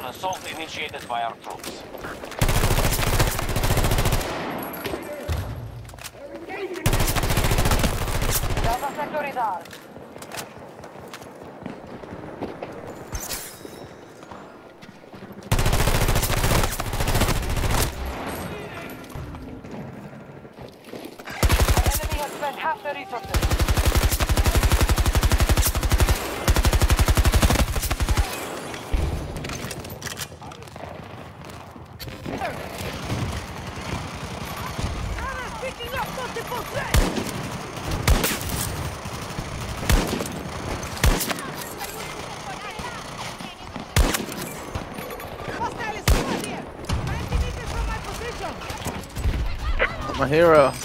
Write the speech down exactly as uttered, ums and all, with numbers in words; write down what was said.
assault initiated by our troops. Data sector is ours. The enemy has spent half the resources. Picking up multiple threats! Hostile is still here! ninety meters from my position! I'm a hero.